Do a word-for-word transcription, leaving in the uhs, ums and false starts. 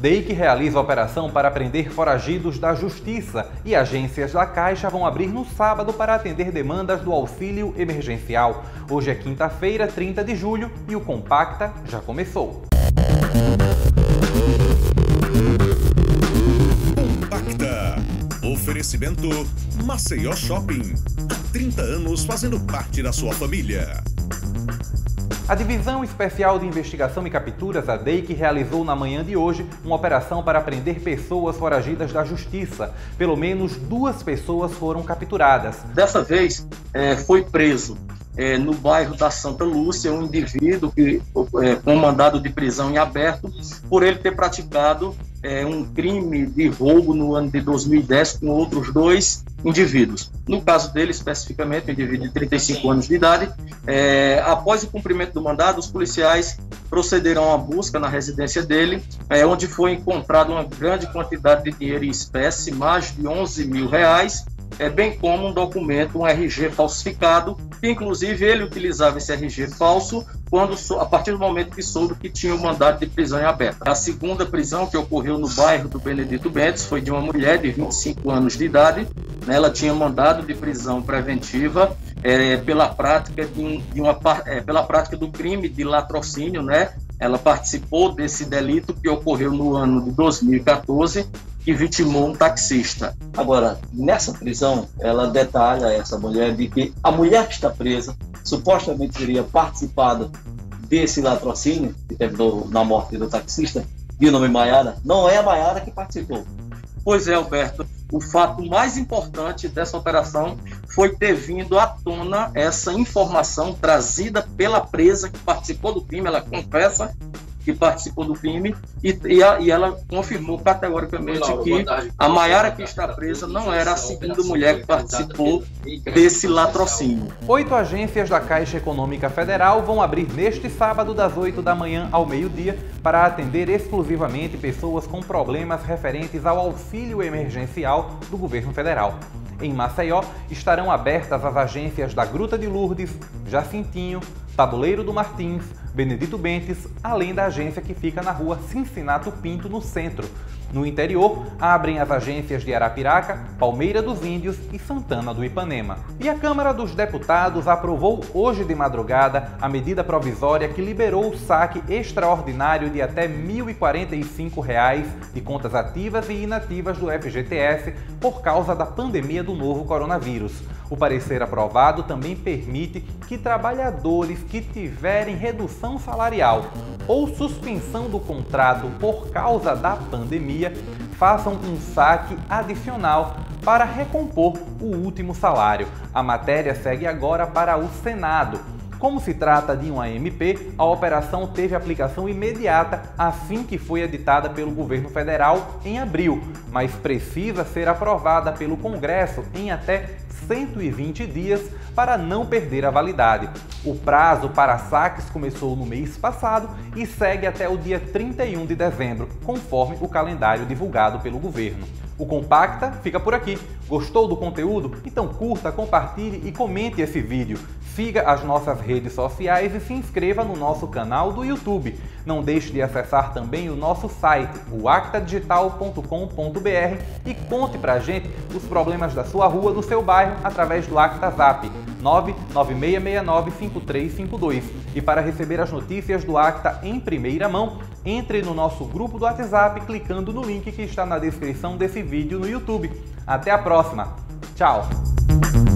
D E I C realiza operação para prender foragidos da Justiça e agências da Caixa vão abrir no sábado para atender demandas do auxílio emergencial. Hoje é quinta-feira, trinta de julho, e o Compacta já começou. Compacta. Oferecimento Maceió Shopping. Há trinta anos fazendo parte da sua família. A Divisão Especial de Investigação e Capturas, a D E I C, realizou na manhã de hoje uma operação para prender pessoas foragidas da Justiça. Pelo menos duas pessoas foram capturadas. Dessa vez, é, foi preso é, no bairro da Santa Lúcia um indivíduo que, é, com mandado de prisão em aberto por ele ter praticado é, um crime de roubo no ano de dois mil e dez com outros dois indivíduos. No caso dele, especificamente, um indivíduo de trinta e cinco anos de idade, é, após o cumprimento do mandado, os policiais procederão à busca na residência dele, é, onde foi encontrada uma grande quantidade de dinheiro em espécie, mais de onze mil reais, é, bem como um documento, um R G falsificado, que inclusive ele utilizava esse R G falso quando, a partir do momento que soube que tinha o mandado de prisão em aberto. A segunda prisão, que ocorreu no bairro do Benedito Bentes, foi de uma mulher de vinte e cinco anos de idade. Ela tinha mandado de prisão preventiva é, pela, prática de, de uma, é, pela prática do crime de latrocínio, né? Ela participou desse delito que ocorreu no ano de dois mil e quatorze, que vitimou um taxista. Agora, nessa prisão, ela detalha, essa mulher, de que a mulher que está presa supostamente teria participado desse latrocínio, que terminou na morte do taxista, de nome Maiara. Não é a Maiara que participou. Pois é, Alberto. O fato mais importante dessa operação foi ter vindo à tona essa informação trazida pela presa que participou do crime. Ela confessa que participou do crime e, e, a, e ela confirmou categoricamente que a Maiara que está presa não era a segunda mulher que participou desse latrocínio. Oito agências da Caixa Econômica Federal vão abrir neste sábado das oito da manhã ao meio-dia para atender exclusivamente pessoas com problemas referentes ao auxílio emergencial do governo federal. Em Maceió estarão abertas as agências da Gruta de Lourdes, Jacintinho, Tabuleiro do Martins, Benedito Bentes, além da agência que fica na rua Cincinato Pinto, no centro. No interior, abrem as agências de Arapiraca, Palmeira dos Índios e Santana do Ipanema. E a Câmara dos Deputados aprovou hoje de madrugada a medida provisória que liberou o saque extraordinário de até mil e quarenta e cinco reais de contas ativas e inativas do F G T S por causa da pandemia do novo coronavírus. O parecer aprovado também permite que trabalhadores que tiverem redução salarial ou suspensão do contrato por causa da pandemia façam um saque adicional para recompor o último salário. A matéria segue agora para o Senado. Como se trata de uma M P, a operação teve aplicação imediata assim que foi editada pelo governo federal em abril, mas precisa ser aprovada pelo Congresso em até cento e vinte dias para não perder a validade. O prazo para saques começou no mês passado e segue até o dia trinta e um de dezembro, conforme o calendário divulgado pelo governo. O Compacta fica por aqui. Gostou do conteúdo? Então curta, compartilhe e comente esse vídeo. Siga as nossas redes sociais e se inscreva no nosso canal do YouTube. Não deixe de acessar também o nosso site, o acta digital ponto com ponto br, e conte pra gente os problemas da sua rua, do seu bairro, através do Acta Zap nove nove seis seis nove cinco três cinco dois. E para receber as notícias do Acta em primeira mão, entre no nosso grupo do WhatsApp clicando no link que está na descrição desse vídeo no YouTube. Até a próxima. Tchau!